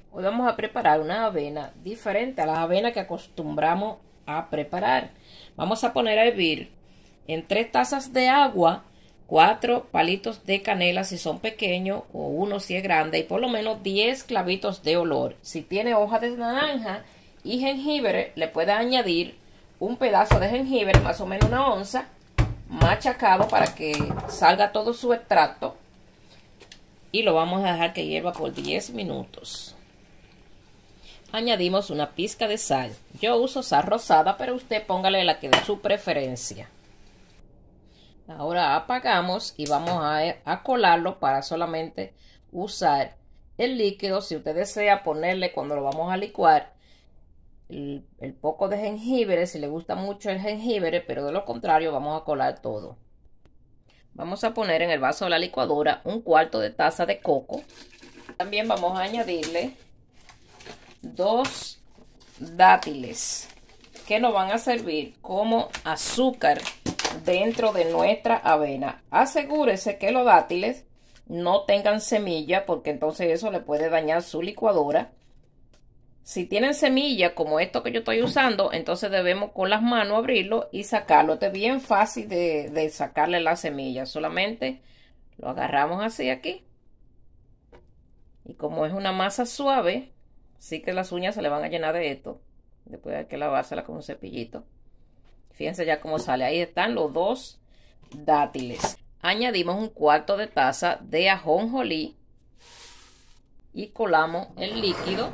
Hoy vamos a preparar una avena diferente a las avenas que acostumbramos a preparar. Vamos a poner a hervir en 3 tazas de agua 4 palitos de canela si son pequeños o uno si es grande y por lo menos 10 clavitos de olor. Si tiene hoja de naranja y jengibre, le puede añadir un pedazo de jengibre, más o menos una onza, machacado para que salga todo su extracto, y lo vamos a dejar que hierva por 10 minutos. Añadimos una pizca de sal. Yo uso sal rosada, pero usted póngale la que de su preferencia. Ahora apagamos y vamos a colarlo para solamente usar el líquido. Si usted desea ponerle, cuando lo vamos a licuar, el poco de jengibre, si le gusta mucho el jengibre, pero de lo contrario vamos a colar todo. Vamos a poner en el vaso de la licuadora 1/4 de taza de coco. También vamos a añadirle 2 dátiles que nos van a servir como azúcar dentro de nuestra avena. Asegúrese que los dátiles no tengan semilla, porque entonces eso le puede dañar su licuadora. Si tienen semilla como esto que yo estoy usando, entonces debemos con las manos abrirlo y sacarlo. Esto es bien fácil de sacarle la semilla. Solamente lo agarramos así aquí. Y como es una masa suave, sí que las uñas se le van a llenar de esto. Después hay que lavársela con un cepillito. Fíjense ya cómo sale. Ahí están los 2 dátiles. Añadimos 1/4 de taza de ajonjolí y colamos el líquido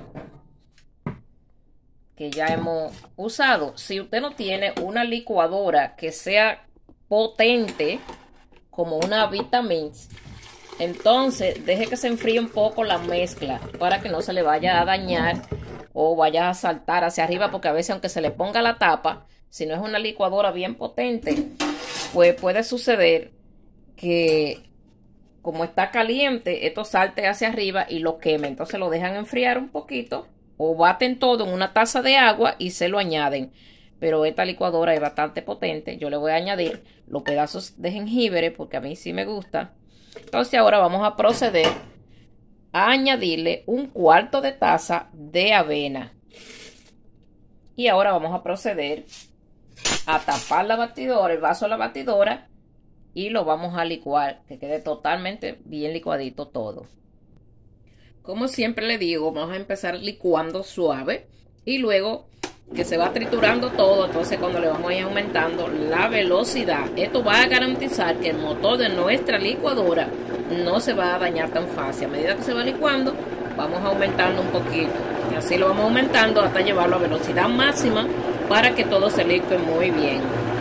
que ya hemos usado. Si usted no tiene una licuadora que sea potente como una Vitamix, entonces deje que se enfríe un poco la mezcla para que no se le vaya a dañar o vaya a saltar hacia arriba, porque a veces aunque se le ponga la tapa, si no es una licuadora bien potente, pues puede suceder que como está caliente, esto salte hacia arriba y lo queme. Entonces lo dejan enfriar un poquito o baten todo en una taza de agua y se lo añaden. Pero esta licuadora es bastante potente. Yo le voy a añadir los pedazos de jengibre porque a mí sí me gusta. Entonces ahora vamos a proceder a añadirle 1/4 de taza de avena. Y ahora vamos a proceder a tapar la batidora, el vaso de la batidora, y lo vamos a licuar, que quede totalmente bien licuadito todo. Como siempre le digo, vamos a empezar licuando suave y luego que se va triturando todo, entonces cuando le vamos a ir aumentando la velocidad, esto va a garantizar que el motor de nuestra licuadora no se va a dañar tan fácil. A medida que se va licuando, vamos aumentando un poquito, y así lo vamos aumentando hasta llevarlo a velocidad máxima para que todo se licue muy bien.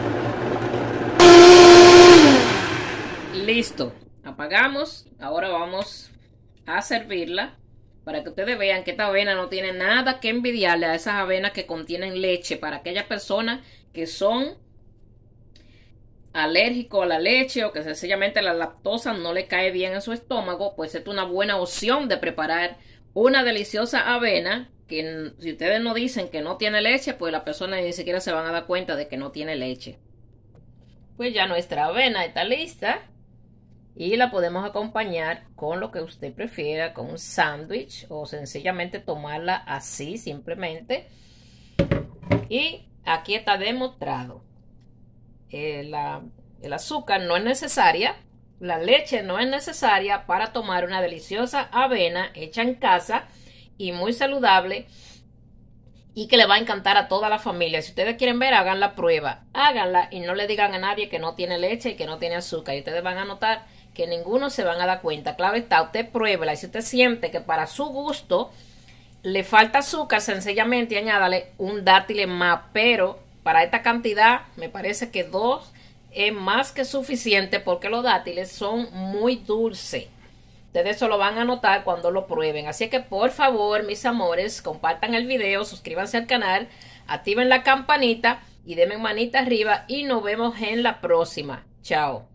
Listo, apagamos. Ahora vamos a servirla para que ustedes vean que esta avena no tiene nada que envidiarle a esas avenas que contienen leche. Para aquellas personas que son alérgicos a la leche o que sencillamente la lactosa no le cae bien en su estómago, pues es una buena opción de preparar una deliciosa avena que, si ustedes no dicen que no tiene leche, pues las personas ni siquiera se van a dar cuenta de que no tiene leche. Pues ya nuestra avena está lista y la podemos acompañar con lo que usted prefiera, con un sándwich o sencillamente tomarla así simplemente. Y aquí está demostrado. El azúcar no es necesaria, la leche no es necesaria para tomar una deliciosa avena hecha en casa y muy saludable, y que le va a encantar a toda la familia. Si ustedes quieren ver, hagan la prueba, háganla y no le digan a nadie que no tiene leche y que no tiene azúcar, y ustedes van a notar que ninguno se van a dar cuenta. Claro está, usted pruébela, y si usted siente que para su gusto le falta azúcar, sencillamente añádale un dátil más, pero para esta cantidad me parece que 2 es más que suficiente, porque los dátiles son muy dulces. Ustedes eso lo van a notar cuando lo prueben. Así que por favor, mis amores, compartan el video, suscríbanse al canal, activen la campanita y denme manita arriba, y nos vemos en la próxima. Chao.